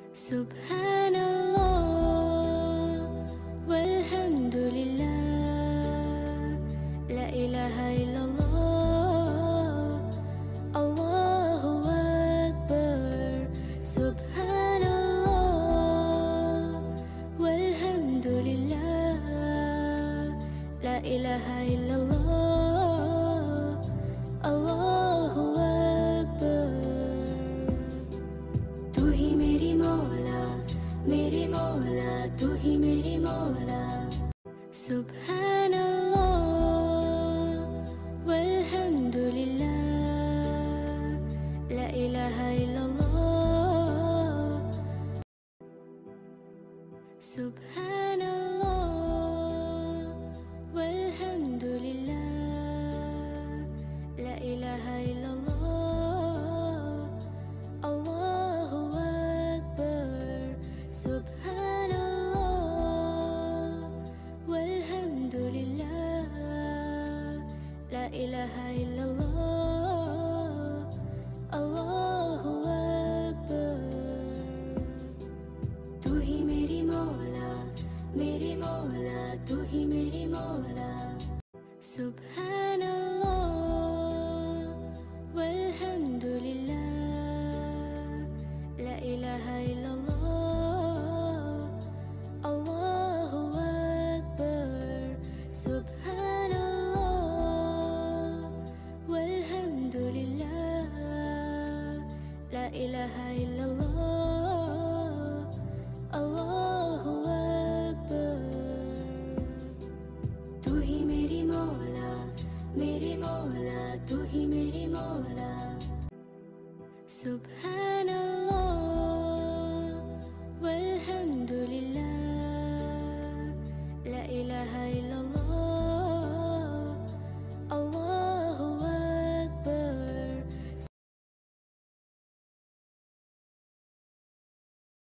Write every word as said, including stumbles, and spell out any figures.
Subhanallah walhamdulillah, la ilaha illallah, Allahu akbar. Subhanallah walhamdulillah, la ilaha illallah, Allahu akbar. तू ही मेरी मौला, मेरी मौला, तू ही मेरी मौला. Subhanallah walhamdulillah, la ilaha illallah. Subhanallah walhamdulillah, la ilaha illallah, Allahu akbar. Subhanallah walhamdulillah, la ilaha illallah, Allahu akbar. तू ही मेरी मौला, मेरी मौला, तू ही मेरी मौला. Subhanallah walhamdulillah, la ilaha illallah, Allahu akbar. Subhanallah walhamdulillah, la ilaha illallah,